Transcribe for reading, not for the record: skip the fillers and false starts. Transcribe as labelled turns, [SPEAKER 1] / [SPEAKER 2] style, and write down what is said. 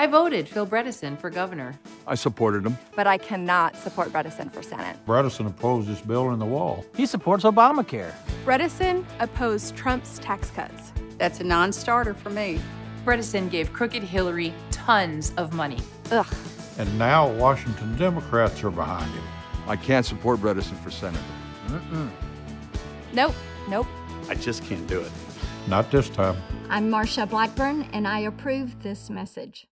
[SPEAKER 1] I voted Phil Bredesen for governor.
[SPEAKER 2] I supported him.
[SPEAKER 3] But I cannot support Bredesen for Senate.
[SPEAKER 4] Bredesen opposed this bill in the wall.
[SPEAKER 5] He supports Obamacare.
[SPEAKER 6] Bredesen opposed Trump's tax cuts.
[SPEAKER 7] That's a non-starter for me.
[SPEAKER 1] Bredesen gave crooked Hillary tons of money.
[SPEAKER 3] Ugh.
[SPEAKER 4] And now Washington Democrats are behind him.
[SPEAKER 2] I can't support Bredesen for senator.
[SPEAKER 6] Nope.
[SPEAKER 3] Nope.
[SPEAKER 8] I just can't do it.
[SPEAKER 4] Not this time.
[SPEAKER 9] I'm Marsha Blackburn, and I approve this message.